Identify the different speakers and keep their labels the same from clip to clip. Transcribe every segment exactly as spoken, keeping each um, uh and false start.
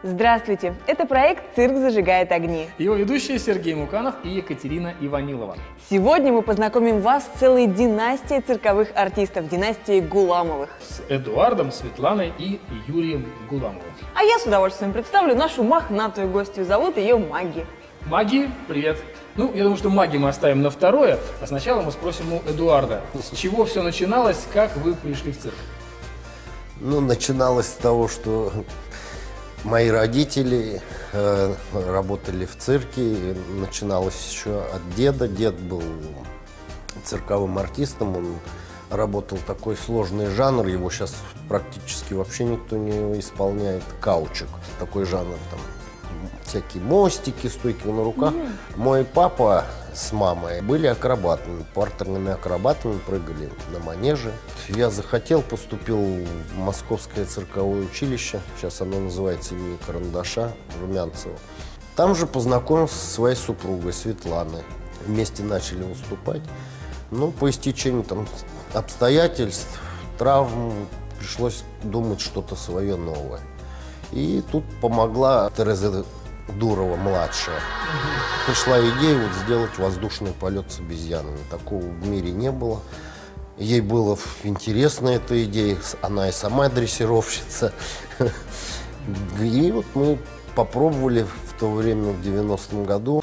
Speaker 1: Здравствуйте! Это проект «Цирк зажигает огни».
Speaker 2: Его ведущие Сергей Муканов и Екатерина Иванилова.
Speaker 1: Сегодня мы познакомим вас с целой династией цирковых артистов, династией Гуламовых.
Speaker 2: С Эдуардом, Светланой и Юрием Гуламовым.
Speaker 1: А я с удовольствием представлю нашу мохнатую гостью. Зовут ее Маги.
Speaker 2: Маги, привет! Ну, я думаю, что Маги мы оставим на второе, а сначала мы спросим у Эдуарда, с чего все начиналось, как вы пришли в цирк?
Speaker 3: Ну, начиналось с того, что мои родители э, работали в цирке. Начиналось еще от деда. Дед был цирковым артистом. Он работал такой сложный жанр. Его сейчас практически вообще никто не исполняет. Каучук. Такой жанр. Там всякие мостики, стойки на руках. Mm. Мой папа с мамой были акробатами, партерными акробатами, прыгали на манеже. Я захотел, поступил в Московское цирковое училище, сейчас оно называется имени Карандаша, Румянцева. Там же познакомился со своей супругой Светланой. Вместе начали выступать. Но по истечению там обстоятельств, травм, пришлось думать что-то свое новое. И тут помогла Тереза Дурова-младшая. Пришла идея вот сделать воздушный полет с обезьянами. Такого в мире не было. Ей было интересна эта идея. Она и сама дрессировщица. И вот мы попробовали в то время, в девяностом году.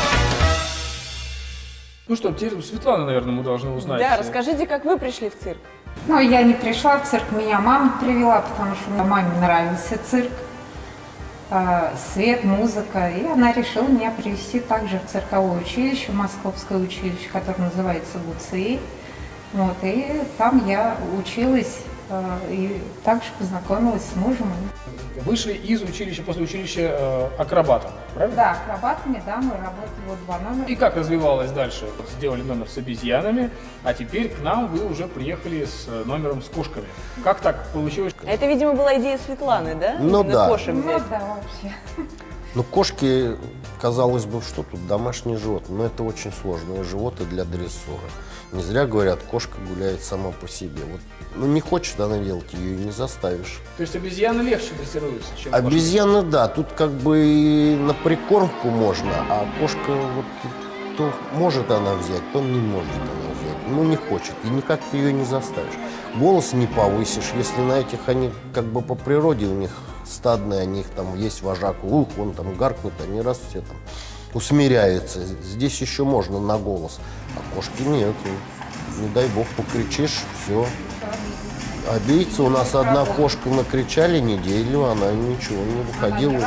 Speaker 2: Ну что, теперь у Светланы, наверное, мы должны узнать.
Speaker 1: Да, расскажите, как вы пришли в цирк.
Speaker 4: Ну, я не пришла в цирк, меня мама привела, потому что маме нравился цирк. Свет, музыка, и она решила меня привезти также в цирковое училище, московское училище, которое называется ГУЦИ. Вот, и там я училась и также познакомилась с мужем.
Speaker 2: Вышли из училища, после училища э, акробатом, правильно?
Speaker 4: Да, акробатами, да, мы работали вот два номера.
Speaker 2: И как развивалось дальше? Вот сделали номер с обезьянами, а теперь к нам вы уже приехали с номером с кошками. Как так получилось?
Speaker 1: Это, видимо, была идея Светланы, да?
Speaker 3: Ну
Speaker 1: Именно
Speaker 3: да.
Speaker 1: Кошек
Speaker 4: Ну
Speaker 1: взять.
Speaker 4: да, вообще.
Speaker 3: Ну, кошки, казалось бы, что тут, домашние животные, но это очень сложные животные для дрессуры. Не зря говорят, кошка гуляет сама по себе. Вот, ну, не хочет она делать, ее и не заставишь.
Speaker 2: То есть обезьяны легче дрессируются, чем кошки?
Speaker 3: Обезьяны, да, тут как бы и на прикормку можно, а кошка вот то может она взять, то не может она взять. Ну, не хочет, и никак ты ее не заставишь. Голос не повысишь, если на этих они как бы по природе у них стадные, у них там есть вожак, ух, он там гаркнет, они раз все там усмиряются. Здесь еще можно на голос, а кошки нет. Не дай бог покричишь, все. Обидится. У нас одна кошка накричали неделю, она ничего не выходила.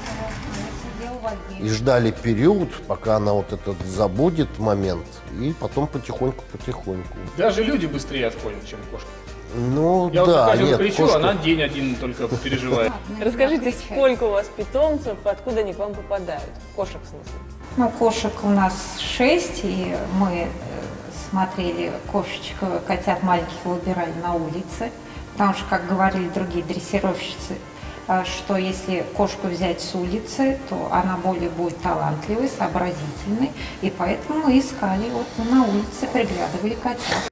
Speaker 3: И ждали период, пока она вот этот забудет момент, и потом потихоньку-потихоньку.
Speaker 2: Даже люди быстрее отходят, чем кошка.
Speaker 3: Ну,
Speaker 2: Я
Speaker 3: да,
Speaker 2: вот
Speaker 3: нет,
Speaker 2: кричу,
Speaker 3: кошка...
Speaker 2: она день один только переживает.
Speaker 1: Расскажите, сколько у вас питомцев, откуда они к вам попадают? Кошек, в смысле?
Speaker 4: Ну, кошек у нас шесть, и мы смотрели кошечек, котят маленьких выбирали на улице, потому что, как говорили другие дрессировщицы, что если кошку взять с улицы, то она более будет талантливой, сообразительной, и поэтому мы искали вот на улице, приглядывали котят.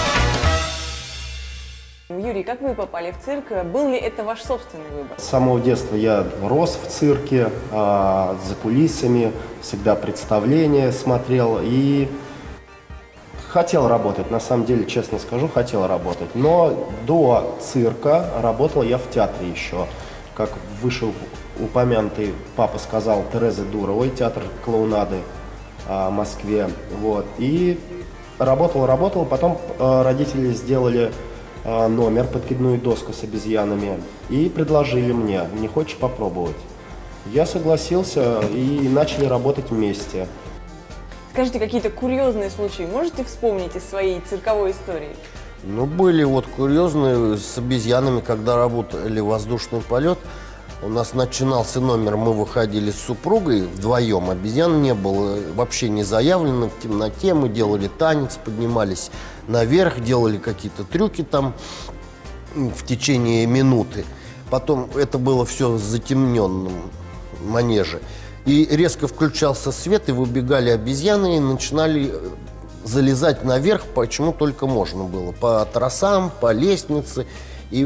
Speaker 1: Юрий, как вы попали в цирк? Был ли это ваш собственный выбор?
Speaker 5: С самого детства я рос в цирке, а, за кулисами, всегда представления смотрел и хотел работать, на самом деле, честно скажу, хотел работать. Но до цирка работал я в театре еще. Как вышел упомянутый, папа сказал, Терезы Дуровой, театр клоунады а, в Москве. Вот. И работал, работал, потом а, родители сделали номер, подкидную доску с обезьянами, и предложили мне, не хочешь попробовать? Я согласился, и начали работать вместе.
Speaker 1: Скажите, какие-то курьезные случаи можете вспомнить из своей цирковой истории?
Speaker 3: Ну, были вот курьезные с обезьянами, когда работали воздушный полет. У нас начинался номер, мы выходили с супругой вдвоем, обезьян не было, вообще не заявлено, в темноте мы делали танец, поднимались наверх, делали какие-то трюки там в течение минуты. Потом это было все в затемненном манеже. И резко включался свет, и выбегали обезьяны, и начинали залезать наверх, почему только можно было. По тросам, по лестнице. И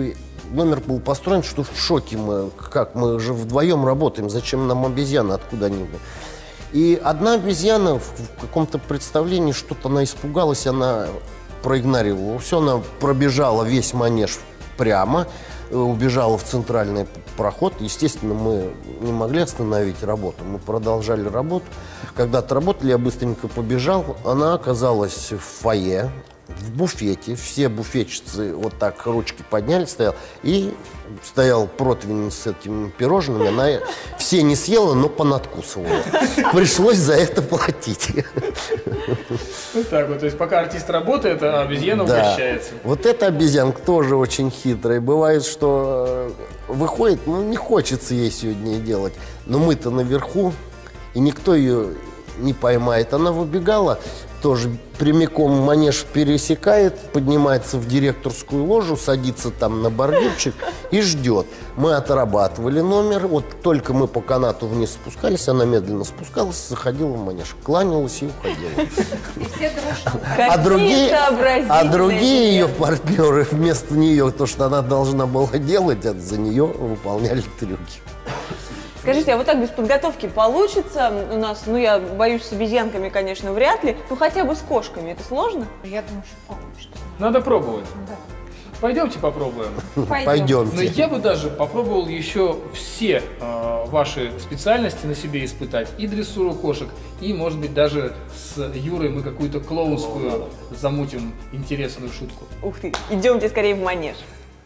Speaker 3: номер был построен, что в шоке мы. Как, мы же вдвоем работаем, зачем нам обезьяна, откуда они? И одна обезьяна в каком-то представлении, что-то она испугалась, она проигнорировала. Все, она пробежала весь манеж прямо, убежала в центральный проход. Естественно, мы не могли остановить работу, мы продолжали работу. Когда отработали, я быстренько побежал. Она оказалась в фойе, в буфете. Все буфетчицы вот так ручки подняли, стоял. И стоял противень с этими пирожными. Она все не съела, но понадкусывала. Пришлось за это платить.
Speaker 2: Вот так вот. То есть пока артист работает, а обезьяна
Speaker 3: Да.
Speaker 2: угощается.
Speaker 3: Вот эта обезьянка тоже очень хитрая. Бывает, что выходит, ну не хочется ей сегодня делать. Но мы-то наверху, и никто ее не поймает. Она выбегала, тоже прямиком манеж пересекает, поднимается в директорскую ложу, садится там на бордюрчик и ждет. Мы отрабатывали номер, вот только мы по канату вниз спускались, она медленно спускалась, заходила в манеж, кланялась и уходила.
Speaker 4: И все дружно.
Speaker 3: А другие, а
Speaker 1: сообразительные
Speaker 3: другие ее
Speaker 1: ребята.
Speaker 3: партнеры вместо нее, то, что она должна была делать, а за нее выполняли трюки.
Speaker 1: Скажите, а вот так без подготовки получится у нас? Ну, я боюсь, с обезьянками, конечно, вряд ли. Ну, хотя бы с кошками. Это сложно?
Speaker 4: Я думаю, что получится.
Speaker 2: Надо пробовать.
Speaker 4: Да.
Speaker 2: Пойдемте попробуем.
Speaker 4: Пойдем.
Speaker 3: Пойдемте.
Speaker 2: Но я бы даже попробовал еще все э, ваши специальности на себе испытать. И дрессуру кошек, и, может быть, даже с Юрой мы какую-то клоунскую замутим интересную шутку.
Speaker 1: Ух ты, идемте скорее в манеж.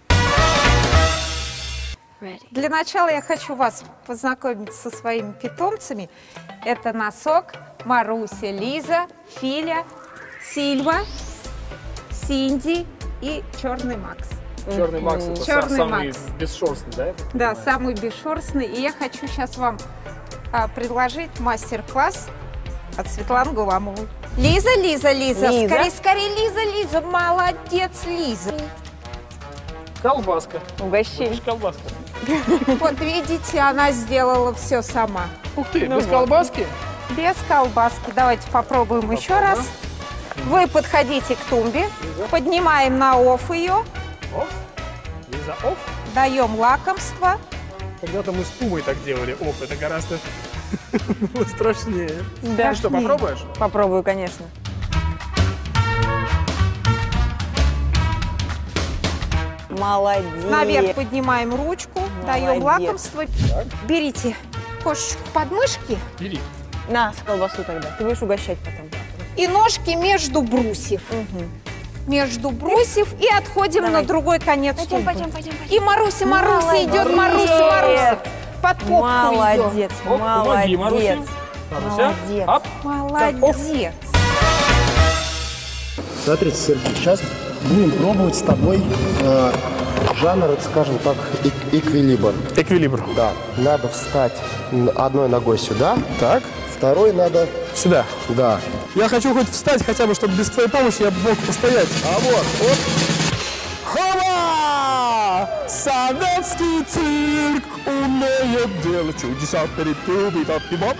Speaker 4: Для начала я хочу вас познакомить со своими питомцами. Это Носок, Маруся, Лиза, Филя, Сильва, Синди и Черный Макс.
Speaker 2: Черный Макс это
Speaker 4: Черный
Speaker 2: самый
Speaker 4: Макс.
Speaker 2: бесшерстный, да?
Speaker 4: Да, самый бесшерстный. И я хочу сейчас вам а, предложить мастер-класс от Светланы Гуламовой. Лиза, Лиза, Лиза,
Speaker 1: Лиза.
Speaker 4: скорее, скорее, Лиза, Лиза, молодец, Лиза.
Speaker 2: Колбаска.
Speaker 1: Угощение.
Speaker 2: Колбаска.
Speaker 4: Вот видите, она сделала все сама.
Speaker 2: Ух ты,
Speaker 1: Ну
Speaker 2: без
Speaker 1: вот.
Speaker 2: колбаски?
Speaker 4: Без колбаски. Давайте попробуем еще раз. Вы подходите к тумбе, поднимаем на офф ее,
Speaker 2: Оп. Лиза, оп.
Speaker 4: даем лакомство.
Speaker 2: Когда-то мы с Пумой так делали. Оп, это гораздо было страшнее.
Speaker 1: Да.
Speaker 2: Ну что, попробуешь?
Speaker 1: Попробую, конечно. Молодец.
Speaker 4: Наверх поднимаем ручку, даем
Speaker 1: Молодец.
Speaker 4: лакомство. Берите кошечку под мышки
Speaker 2: Бери.
Speaker 1: На, с колбасу тогда. Ты будешь угощать потом.
Speaker 4: и ножки между брусьев. Между брусьев и отходим
Speaker 1: Давай.
Speaker 4: на другой конец
Speaker 1: Пойдем,
Speaker 4: тумбы.
Speaker 1: пойдем, пойдем, пойдем.
Speaker 4: И Маруся, Маруся
Speaker 1: Молодец.
Speaker 4: идет, Маруся, Маруся. Под попку ее.
Speaker 1: Молодец,
Speaker 2: Оп, помоги,
Speaker 1: молодец.
Speaker 2: Маруся. Маруся.
Speaker 1: Молодец.
Speaker 2: Оп.
Speaker 4: Молодец.
Speaker 5: Смотрите, Сергей, сейчас будем пробовать с тобой э, жанр, скажем так, эк- эквилибр.
Speaker 2: Эквилибр.
Speaker 5: Да, надо встать н- одной ногой сюда,
Speaker 2: Так,
Speaker 5: второй надо,
Speaker 2: сюда.
Speaker 5: да.
Speaker 2: Я хочу хоть встать хотя бы, чтобы без твоей помощи я мог постоять.
Speaker 5: А вот, вот.
Speaker 2: Хоба! Советский цирк умеет делать чудеса перед туби-топ-бибоп.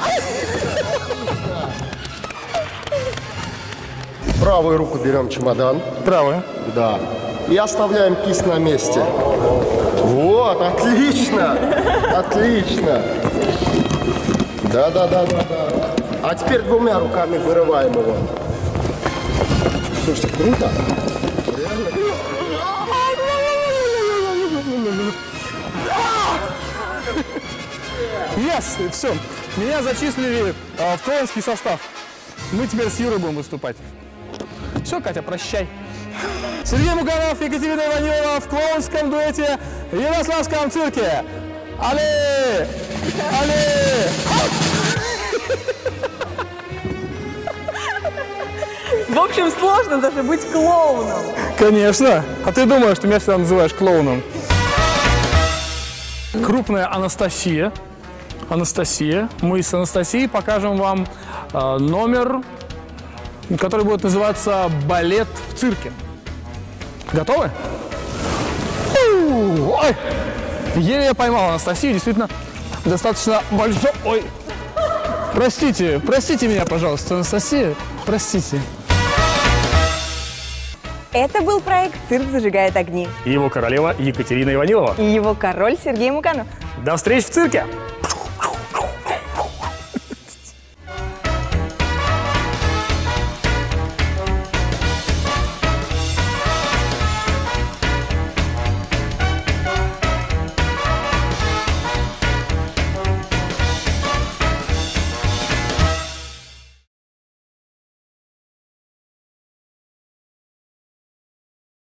Speaker 5: Правую руку берем чемодан,
Speaker 2: Правая.
Speaker 5: да, и оставляем кисть на месте. Вот, отлично, отлично. Да-да-да-да-да. А теперь двумя руками вырываем его. Слушайте, круто.
Speaker 2: Yes, все. Меня зачислили э, в клоунский состав. Мы теперь с Юрой будем выступать. Все, Катя, прощай. Сергей Муганов, Екатерина Иванова в клоунском дуэте в Ярославском цирке. Але! Але!
Speaker 1: В общем, сложно даже быть клоуном.
Speaker 2: Конечно. А ты думаешь, что меня всегда называешь клоуном? Крупная Анастасия. Анастасия. Мы с Анастасией покажем вам э, номер, который будет называться «Балет в цирке». Готовы? У, Ой! Еле я поймал Анастасию. Действительно, достаточно большой... Ой! Простите, простите меня, пожалуйста, Анастасия. Простите.
Speaker 1: Это был проект «Цирк зажигает огни».
Speaker 2: И его королева Екатерина Иванилова.
Speaker 1: И его король Сергей Муканов.
Speaker 2: До встречи в цирке!